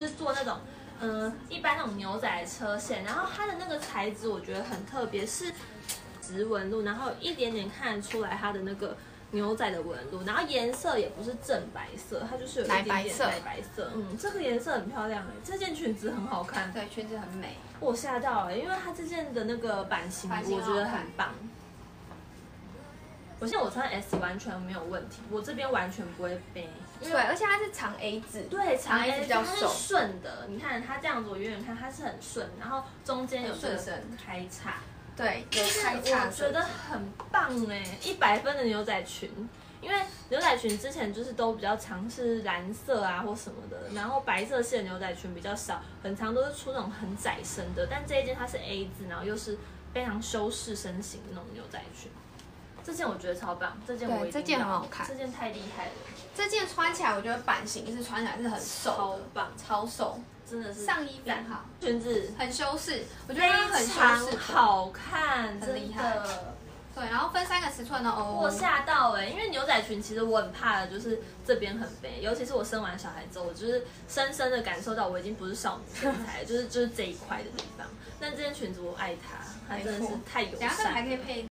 是做那种一般那种牛仔车线，然后它的那个材质我觉得很特别，是直纹路，然后有一点点看得出来它的那个牛仔的纹路，然后颜色也不是正白色，它就是有一点点奶白色。这个颜色很漂亮这件裙子很好看， 对，裙子很美。 我吓到因为它这件的那个版型我觉得很棒。我现在我穿 S 完全没有问题，我这边完全不会背。 对，而且它是长 A 字， 对，长 A 字比较它是顺的。你看它这样子，我远远看它是很顺，然后中间有顺身开叉， 对，有开叉， 我觉得很棒100分的牛仔裙。因为牛仔裙之前就是都比较常是蓝色啊或什么的，然后白色系的牛仔裙比较少，很常都是出那种很窄身的。但这一件它是 A 字，然后又是非常修饰身形的那种牛仔裙。这件我觉得超棒，这件我这件很好看， 这件太厉害了。 这件穿起来我觉得版型是穿起来是很瘦， 超棒， 超瘦， 真的是上衣非常好， 裙子很修饰，我觉得它很修饰， 好看， 很厉害。对，然后分3个尺寸哦。 我吓到因为牛仔裙其实我很怕的就是这边很肥，尤其是我生完小孩之后，我就是深深的感受到我已经不是少女身材，就是这一块的地方。但这件裙子我爱它，它真的是太友善。 等下这个还可以配。